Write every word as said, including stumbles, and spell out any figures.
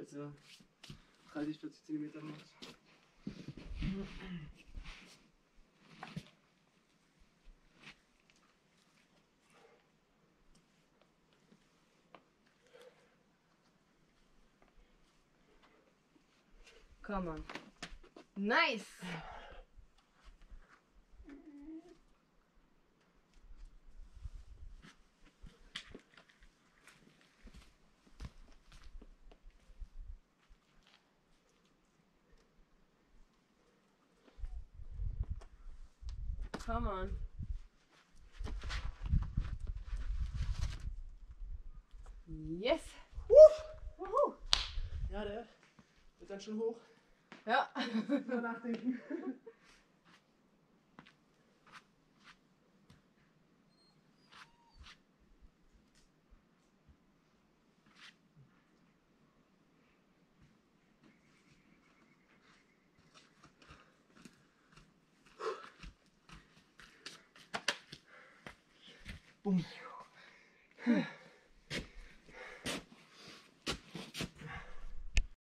Also dreißig, vierzig Zentimeter macht. Come on. Nice! Come on. Yes! Wuhu. Ja, der wird dann schon hoch. Ja. Mal nachdenken. Boom.